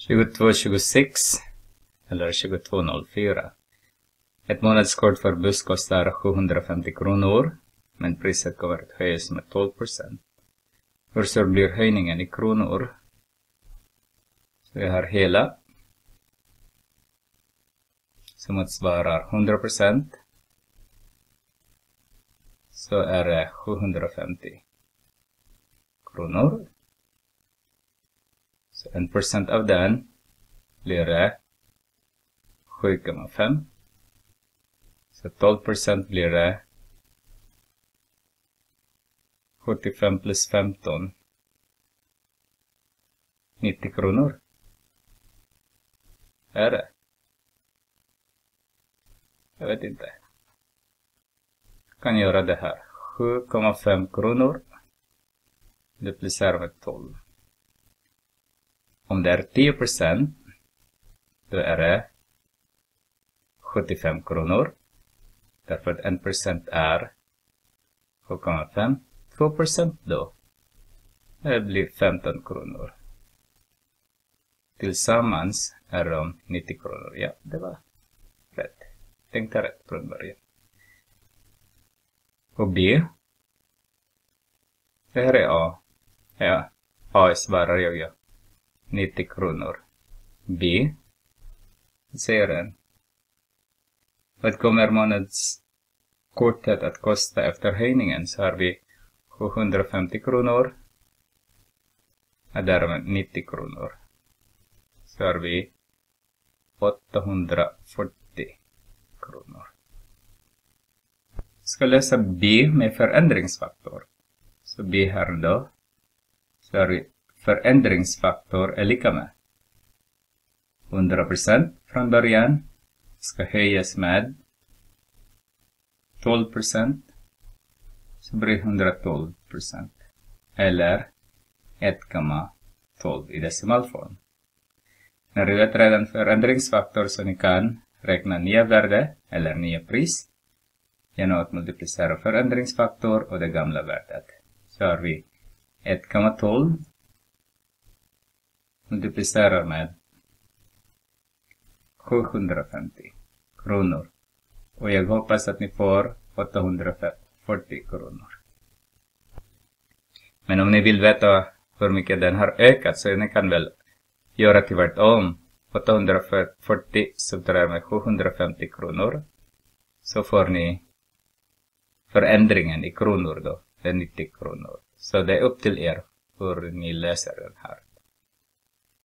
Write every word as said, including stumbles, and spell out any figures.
tjugotvå tjugosex eller tjugotvå noll fyra. Ett månadskort för buss kostar sjuhundrafemtio kronor, men priset kommer att höjas med tolv procent. Hur stor blir höjningen i kronor? Så vi har hela som motsvarar hundra procent. Så är det sjuhundrafemtio kronor. Så en procent av den blir det sju komma fem. Så tolv procent blir det sjuttiofem plus femton. nittio kronor. Är det? Jag vet inte. Jag kan göra det här. sju komma fem kronor. Duplicerar med tolv. Om det är tio procent. Då är det sjuttiofem kronor. Därför att en procent är sju komma fem. två procent då. Det blir femton kronor. Tillsammans är de nittio kronor. Ja, det var rätt. Tänkte rätt från början. Och B. Det här är A. Ja, A svarar jag ja. nittio kronor. B. Säger den. Vad kommer månadskortet att kosta efter höjningen? Så har vi sjuhundrafemtio kronor. Och därmed nittio kronor. Så har vi åttahundrafyrtio kronor. Ska läsa B med förändringsfaktor. Så B här då. Så har vi förändringsfaktor är lika med hundra procent från början. Ska höjas med tolv procent. Så blir hundratolv procent. Eller ett komma tolv i decimalform. När du vet redan förändringsfaktor så ni kan räkna nya värde eller nya pris genom att multiplicera förändringsfaktor och det gamla värdet. Så har vi ett komma tolv multiplicerar med sjuhundrafemtio kronor. Och jag hoppas att ni får åttahundrafyrtio kronor. Men om ni vill veta hur mycket den har ökat så ni kan väl göra tvärtom. åttahundrafyrtio subtraherar med sjuhundrafemtio kronor. Så får ni förändringen i kronor då. Det är nittio kronor. Så det är upp till er hur ni läser den här.